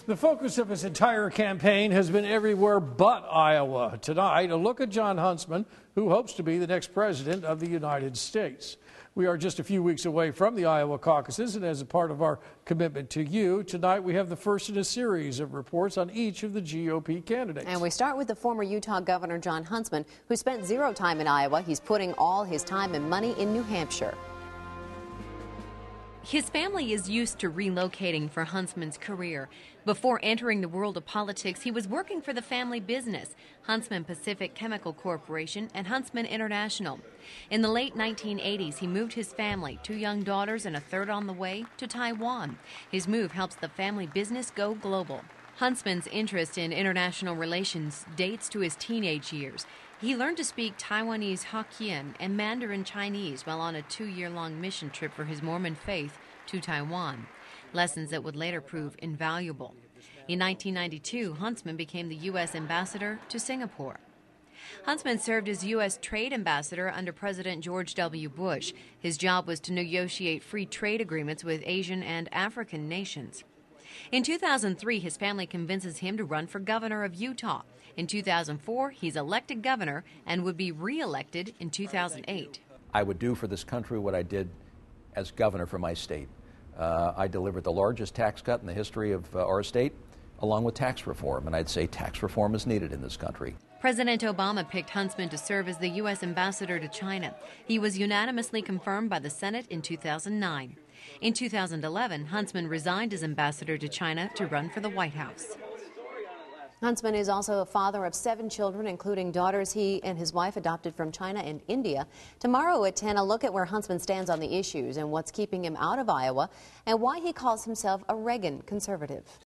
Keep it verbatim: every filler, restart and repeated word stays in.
The focus of his entire campaign has been everywhere but Iowa. Tonight, a look at Jon Huntsman, who hopes to be the next president of the United States. We are just a few weeks away from the Iowa caucuses, and as a part of our commitment to you, tonight we have the first in a series of reports on each of the G O P candidates. And we start with the former Utah Governor Jon Huntsman, who spent zero time in Iowa. He's putting all his time and money in New Hampshire. His family is used to relocating for Huntsman's career. Before entering the world of politics, he was working for the family business, Huntsman Pacific Chemical Corporation and Huntsman International. In the late nineteen eighties, he moved his family, two young daughters and a third on the way, to Taiwan. His move helps the family business go global. Huntsman's interest in international relations dates to his teenage years. He learned to speak Taiwanese Hokkien and Mandarin Chinese while on a two-year-long mission trip for his Mormon faith to Taiwan, lessons that would later prove invaluable. In nineteen ninety-two, Huntsman became the U S ambassador to Singapore. Huntsman served as U S trade ambassador under President George W. Bush. His job was to negotiate free trade agreements with Asian and African nations. In two thousand three, his family convinces him to run for governor of Utah. In two thousand four, he's elected governor and would be re-elected in two thousand eight. I would do for this country what I did as governor for my state. Uh, I delivered the largest tax cut in the history of uh, our state, along with tax reform, and I'd say tax reform is needed in this country. President Obama picked Huntsman to serve as the U S ambassador to China. He was unanimously confirmed by the Senate in two thousand nine. In two thousand eleven, Huntsman resigned as ambassador to China to run for the White House. Huntsman is also a father of seven children, including daughters he and his wife adopted from China and India. Tomorrow at ten, a look at where Huntsman stands on the issues and what's keeping him out of Iowa and why he calls himself a Reagan conservative.